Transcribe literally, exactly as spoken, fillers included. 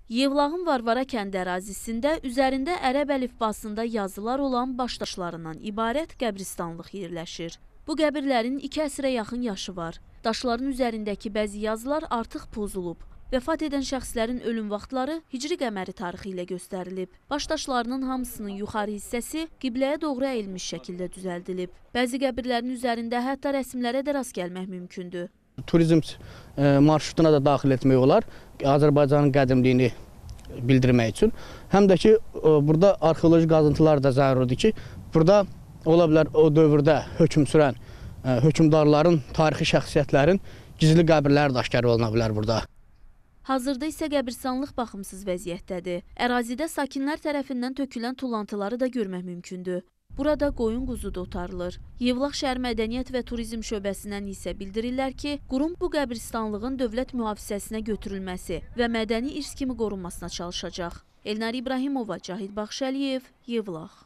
Yevlağın Varvara kəndi ərazisində üzərində ərəb əlifbasında yazılar olan başdaşlarından ibarət qəbristanlıq yerləşir. Bu qəbirlərin iki əsrə yaxın yaşı var. Daşların üzərindəki bəzi yazılar artıq pozulub. Vəfat edən şəxslərin ölüm vaxtları hicri qəməri tarixi ilə göstərilib. Başdaşlarının hamısının yuxarı hissəsi qibləyə doğru əyilmiş şəkildə düzəldilib. Bəzi qəbirlərin üzərində hətta rəsmlərə də rast gəlmək mümkündür. Turizm marşrutuna da daxil etmək olar, Azərbaycanın qədimliyini bildirmək üçün. Həm də ki, burada arxeoloji qazıntılar da zəruridir ki, burada ola bilər o dövrdə hökm sürən hökmdarların, tarixi şəxsiyyətlərin gizli qəbirləri də aşkar oluna bilər burada. Hazırda isə qəbristanlıq baxımsız vəziyyətdədir. Ərazidə sakinlər tərəfindən tökülən tullantıları da görmək mümkündür. Burada qoyun quzu da otarılır. Yevlax şəhər Mədəniyyət və Turizm şöbəsindən isə bildirirlər ki, qurum bu qəbristanlığın dövlət mühafizəsinə götürülməsi və mədəni irs kimi qorunmasına çalışacaq. Elnari İbrahimova, Cahid Baxşəliyev, Yevlax.